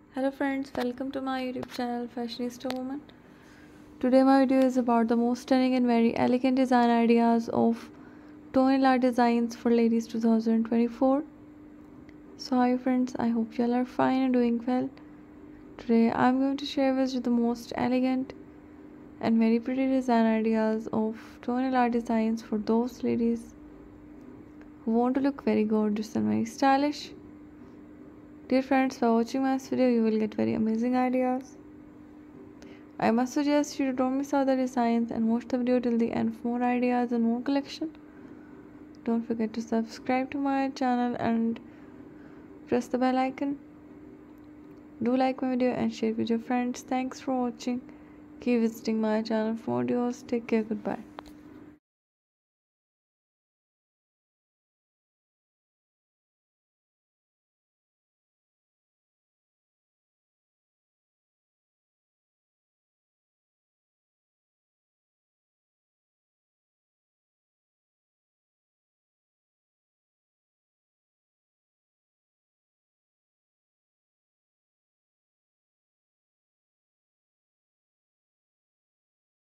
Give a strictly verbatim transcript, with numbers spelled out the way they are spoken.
Hello friends, welcome to my YouTube channel Fashionista Woman. Today my video is about the most stunning and very elegant design ideas of tonal art designs for ladies twenty twenty-four. So hi friends, I hope you all are fine and doing well. Today I'm going to share with you the most elegant and very pretty design ideas of tonal art designs for those ladies who want to look very gorgeous and very stylish. Dear friends, by watching my video, you will get very amazing ideas. I must suggest you to don't miss out the designs and watch the video till the end for more ideas and more collection. Don't forget to subscribe to my channel and press the bell icon. Do like my video and share with your friends. Thanks for watching. Keep visiting my channel for more videos. Take care. Goodbye.